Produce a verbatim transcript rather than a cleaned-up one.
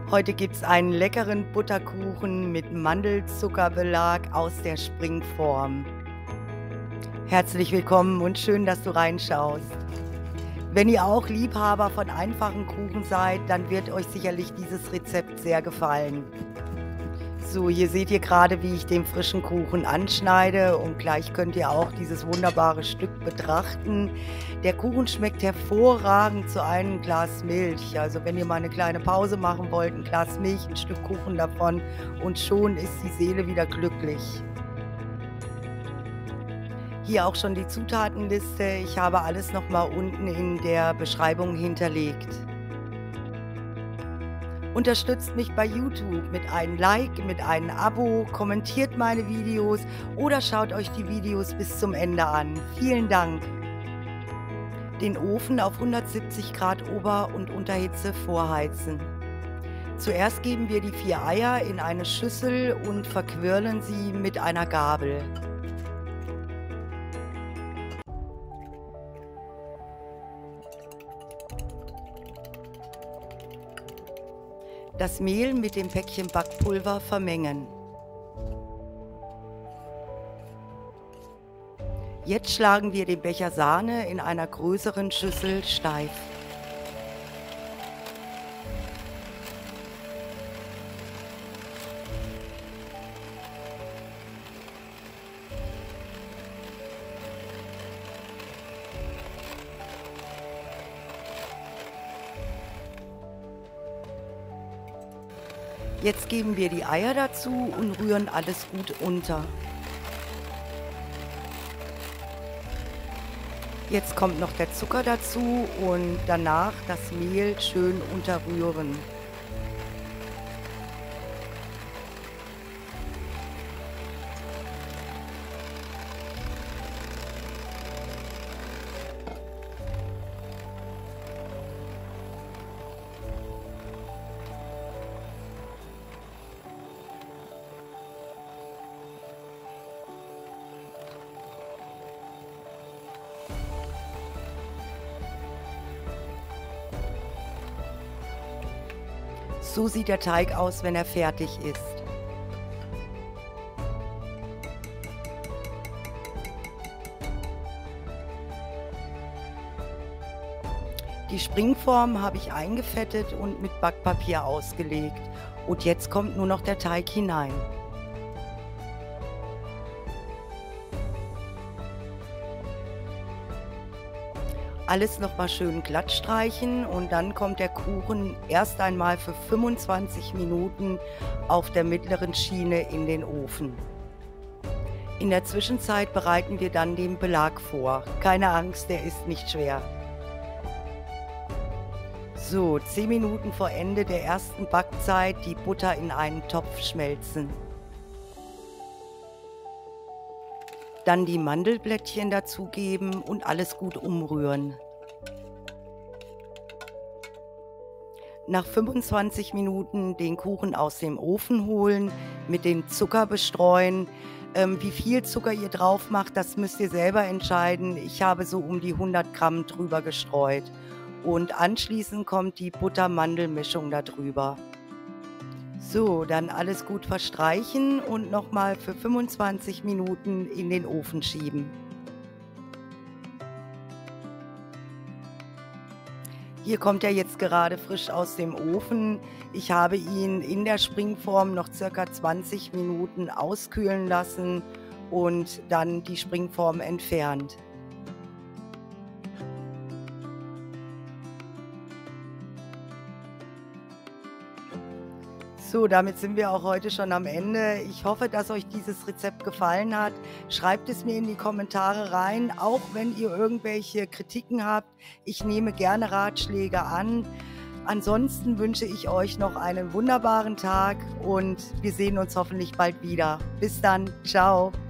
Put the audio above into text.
Heute gibt es einen leckeren Butterkuchen mit Mandelzuckerbelag aus der Springform. Herzlich willkommen und schön, dass du reinschaust. Wenn ihr auch Liebhaber von einfachen Kuchen seid, dann wird euch sicherlich dieses Rezept sehr gefallen. So, hier seht ihr gerade, wie ich den frischen Kuchen anschneide und gleich könnt ihr auch dieses wunderbare Stück betrachten. Der Kuchen schmeckt hervorragend zu einem Glas Milch. Also wenn ihr mal eine kleine Pause machen wollt, ein Glas Milch, ein Stück Kuchen davon und schon ist die Seele wieder glücklich. Hier auch schon die Zutatenliste. Ich habe alles nochmal unten in der Beschreibung hinterlegt. Unterstützt mich bei YouTube mit einem Like, mit einem Abo, kommentiert meine Videos oder schaut euch die Videos bis zum Ende an. Vielen Dank! Den Ofen auf hundertsiebzig Grad Ober- und Unterhitze vorheizen. Zuerst geben wir die vier Eier in eine Schüssel und verquirlen sie mit einer Gabel. Das Mehl mit dem Päckchen Backpulver vermengen. Jetzt schlagen wir den Becher Sahne in einer größeren Schüssel steif. Jetzt geben wir die Eier dazu und rühren alles gut unter. Jetzt kommt noch der Zucker dazu und danach das Mehl schön unterrühren. So sieht der Teig aus, wenn er fertig ist. Die Springform habe ich eingefettet und mit Backpapier ausgelegt. Und jetzt kommt nur noch der Teig hinein. Alles noch mal schön glatt streichen und dann kommt der Kuchen erst einmal für fünfundzwanzig Minuten auf der mittleren Schiene in den Ofen. In der Zwischenzeit bereiten wir dann den Belag vor. Keine Angst, der ist nicht schwer. So, zehn Minuten vor Ende der ersten Backzeit die Butter in einen Topf schmelzen. Dann die Mandelblättchen dazugeben und alles gut umrühren. Nach fünfundzwanzig Minuten den Kuchen aus dem Ofen holen, mit dem Zucker bestreuen. Ähm, wie viel Zucker ihr drauf macht, das müsst ihr selber entscheiden. Ich habe so um die hundert Gramm drüber gestreut. Und anschließend kommt die Butter-Mandel-Mischung da drüber. So, dann alles gut verstreichen und nochmal für fünfundzwanzig Minuten in den Ofen schieben. Hier kommt er jetzt gerade frisch aus dem Ofen. Ich habe ihn in der Springform noch circa zwanzig Minuten auskühlen lassen und dann die Springform entfernt. So, damit sind wir auch heute schon am Ende. Ich hoffe, dass euch dieses Rezept gefallen hat. Schreibt es mir in die Kommentare rein, auch wenn ihr irgendwelche Kritiken habt. Ich nehme gerne Ratschläge an. Ansonsten wünsche ich euch noch einen wunderbaren Tag und wir sehen uns hoffentlich bald wieder. Bis dann, ciao!